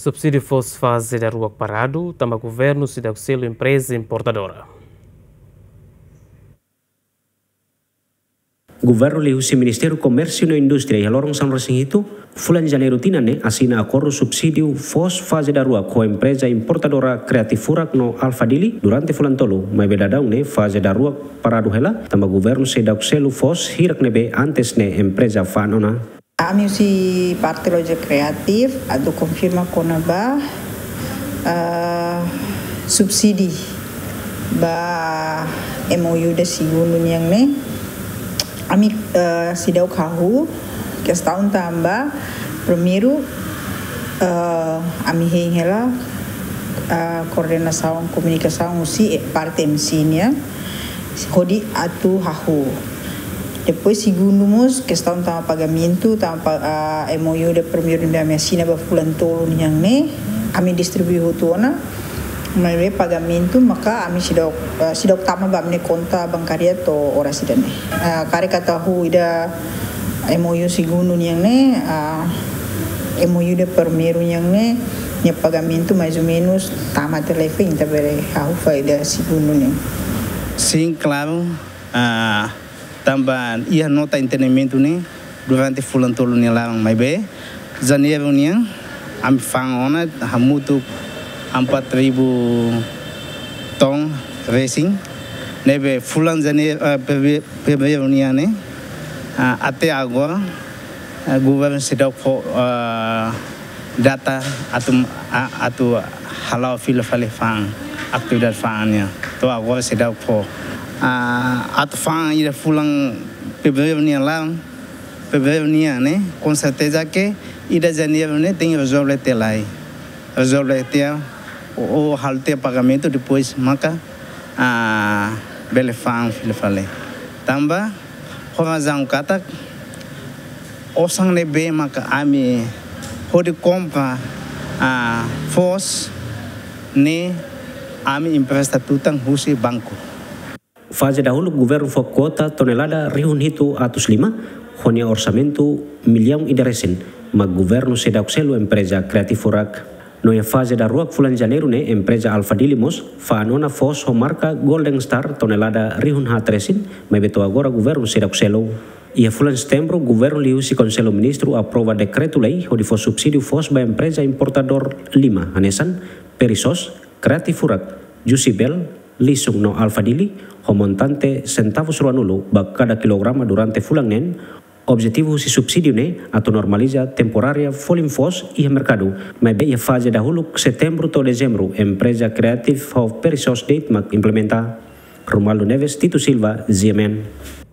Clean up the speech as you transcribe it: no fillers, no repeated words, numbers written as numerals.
Subsídio fosse fazer a rua parado, também o governo se dá auxílio empresa importadora. Governo lihusi Ministério Comércio e Indústria e Lorong São Racingito, fulan janeiro tinane assina acordo subsídio fos fase da rua com a empresa importadora Creatifurak no Alfadili durante fulan tolu, mas bedadão ne fase da rua parado hela, também governo se dá auxílio fos hirak nebe antes ne empresa fanona. Kami si Parti Loja Kreatif atau konfirma konaba subsidi ba MOU da sigunun yang ne kami sidau kahu ke setahun tambah primeiro kami hela koordinação comunicação si parte MC-nya kodi atu hahu. Depois segundo mês, questão do pagamento, MOU de primeiro dia me assina para fulan tolo yang ne, kami distribuir tuana, melalui pagamento, maka kami sidok tama ba ne konta bankaria to ora sidane. Kare kata hu ida MOU segundo yang ne, MOU de primeiro yang ne, nya pagamento mais ou menos tama telefone tabere hau faida segundo ne. Sim, claro. Tambah ia nota entendimento ne durante fulan tolu ne lang mai be janeiro ne am fangona hamutu 4.000 ton racing nebe fulan janeiro fevereiro ne até agora governo se dá data atu halau fila fale fang atividade fangnya to agora se dá at fan ida fulang fevereiro lang fevereiro né com certeza que ida janeiro né tem resolver o halte pagamento depois maka bele fan file fale tamba horazang kata osang nebe maka ami hodi compra force ne ami empresta tutang husi banco. Fase dahulu governo foi kota tonelada rihun hitu atus 5, honia orçamento milhão idaresen, mas governo se dá auxílio empresa Creatifurak. No ya fase da rua fulan janeiro ne empresa Alfadilimos fa anona fos ho marca Golden Star tonelada rihun hatresin, mas beto agora governo se dá auxílio. Ia fulan setembro governo liusi Conselho Ministro aprova decreto lei onde fos subsídio fos ba empresa importador 5 anesan Perisos Creatifurak Jusibel Lisung no Alfadili, montante centavos ruanulo ba cada kilograma durante fulang nen, objetivo si subsídio ne atau normaliza temporária folim fos e mercado, mas be fase dahulu setembro to dezembro empresa Creative of Perisos date mag implementa. Romualdo Neves, Tito Silva, Ziemen.